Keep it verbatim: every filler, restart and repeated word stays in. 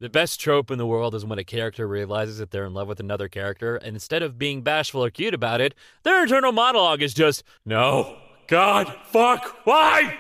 The best trope in the world is when a character realizes that they're in love with another character, and instead of being bashful or cute about it, their internal monologue is just, no, God, fuck, why?